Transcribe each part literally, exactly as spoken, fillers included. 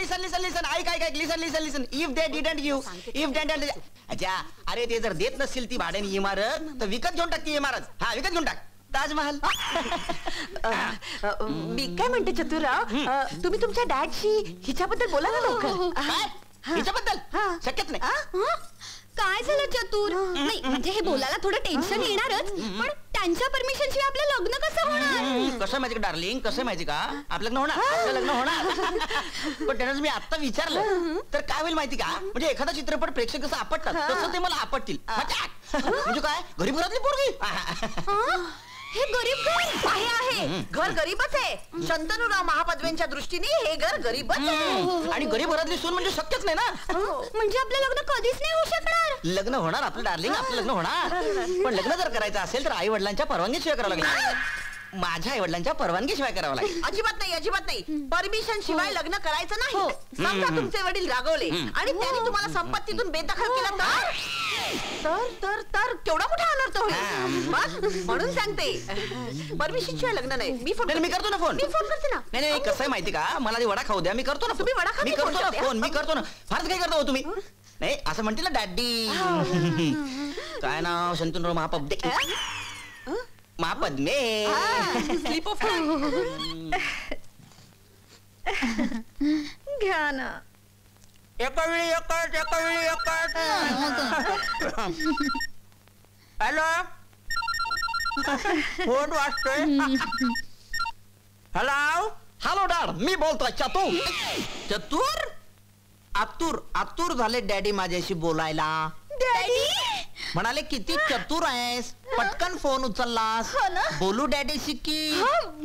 लिसन listen लिसन ऐक ऐक ऐक listen listen listen if they didn't give if they didn't अच्छा अरे ते जर देत नसतील ती भाड्याने इमारत तर विकत घेऊन टाक ती इमारत. हा विकत घेऊन टाक ताजमहल. मी काय म्हणते चतुरराव, तुम्ही तुमच्या डॅडशी हिच्याबद्दल बोला ना लवकर. काय हिच्याबद्दल शक्यच नाही. काय झालं चतुर? नाही म्हणजे हे बोलायला थोडं टेन्शन येणारच, पण त्यांच्या परमिशन शिवाय आपलं लग्न कसं होणार? कसं माहिती का डार्लिंग, कसं माहिती का आपलं लग्न होणार आपलं लग्न होणार पण त्यांना मी आता विचारलं तर काय होईल माहिती का, म्हणजे एखादा चित्रपट प्रेक्षक कसं आपटतात तसं ते मला आपटतील. म्हणजे काय गरीब घरातली पोरगी. हे गरीब घर आहे आहे घर गरीबच आहे. शंतनुराव महापद्मेंच्या दृष्टीने हे घर गरीबच आहे. आणि गरीब घरातली सून म्हणजे शक्यच नाही ना. म्हणजे आपलं लग्न कधीच नाही होऊ शकणार. लग्न होणार आपलं डार्लिंग, आपलं लग्न होणार, पण लग्न जर करायचं असेल तर आई वडिलांच्या परवानगीशिवाय करावं लागेल. माझ्या आई वडिलांच्या परवानगीशिवाय करावं लागेल. अजिबात नाही अजिबात नाही. परमिशन शिवाय लग्न करायचं नाही. समजा तुमचे वडील रागवले आणि त्यांनी तुम्हाला संपत्तीतून बेदखल केला तर तर तर तर केवढा मोठा अनर्थ होईल. म्हणून सांगते परमिशन शिवाय लग्न नाही. मी फोन मी करतो ना फोन मी फोन करते ना. नाही नाही कसं आहे माहिती का, मला ती वडा खाऊ द्या, मी करतो ना. तुम्ही वडा खा, मी मी करतो फोन ना करते. फोन मी करतो ना. फारच काय करता हो तुम्ही. नाही असं म्हणते ना डॅडी. काय नाव शंतनुराव महापद्मे महापद्मे स्लीप ऑफ घ्या ना. एका वेळी एकच एका वेळी एकच. हॅलो फोन वाजतोय. हॅलो हॅलो डॅड मी बोलतोय चतुर. चतुर आतुर आतुर झाले डॅडी माझ्याशी बोलायला. डॅडी म्हणाले किती चतुर आहेस, पटकन फोन उचललास. बोलू डॅडीशी की.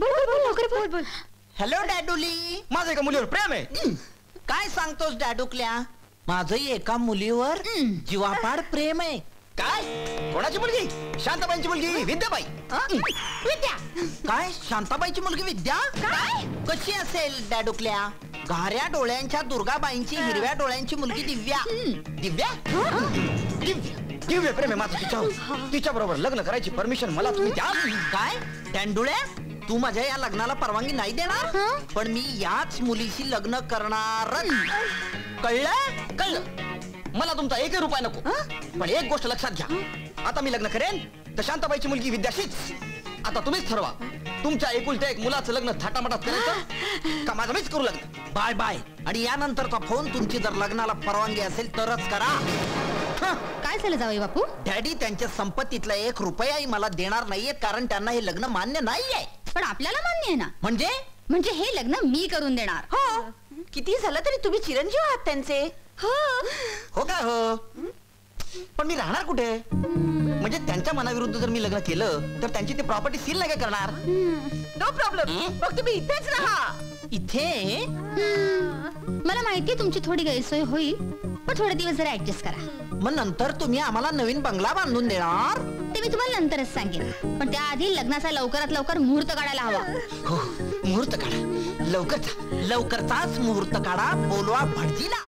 हॅलो डॅडुली. माझं एका मुलीवर प्रेम आहे. काय सांगतोस डॅडुकल्या, माझंही एका मुलीवर जीवापाड प्रेम आहे. काय कोणाची मुलगी? शांताबाईंची मुलगी विद्याबाई. विद्या काय शांताबाईची मुलगी विद्या? काय कशी असेल डॅडुकल्या? घाऱ्या डोळ्यांच्या दुर्गाबाईंची हिरव्या डोळ्यांची मुलगी दिव्या. दिव्या दिव्या दिव्य प्रेम आहे माझं तिच्यावर. तिच्या बरोबर लग्न करायची परमिशन मला तुम्ही द्या. काय डॅंडुळ्या, तू माझ्या या लग्नाला परवानगी नाही देणार, पण मी याच मुलीशी लग्न करणारच. कळलं कळलं. मला तुमचा एकही रुपया नको, पण एक गोष्ट लक्षात घ्या, आता मी लग्न करेन तर शांताबाईची मुलगी विद्याशीच. आता तुम्हीच ठरवा, तुमच्या एकुलत्या एक मुलाचं लग्न थाटामाटात करायचं का माझं मीच करू लग्न. Bye bye. आणि यानंतरचा फोन तुमची जर लग्नाला परवानगी असेल तरच करा. काय झालं जावई बापू? डॅडी त्यांच्या संपत्तीतला एक रुपयाही मला देणार नाहीये, कारण त्यांना हे लग्न मान्य नाहीये. पण आपल्याला मान्य आहे ना. म्हणजे म्हणजे हे लग्न मी करून देणार. हो किती झालं तरी तुम्ही चिरंजीव आहात त्यांचे. हो हो का हो, पण मी राहणार कुठे? म्हणजे त्यांच्या मनाविरुद्ध जर मी लग्न केलं तर त्यांची ती प्रॉपर्टी सील नाही काय करणार? नो प्रॉब्लेम, मग तुम्ही इथेच राहा. इथे मला माहितीये तुमची थोडी गैरसोय होईल, पण थोडे दिवस जरा ऍडजस्ट करा. मग नंतर तुम्ही आम्हाला नवीन बंगला बांधून देणार? ते मी तुम्हाला नंतरच सांगेन, पण त्याआधी लग्नाचा लवकरात लवकर मुहूर्त काढायला हवा. हो मुहूर्त काढा लवकरचा लवकरचाच मुहूर्त काढा. बोलवा भटजीला.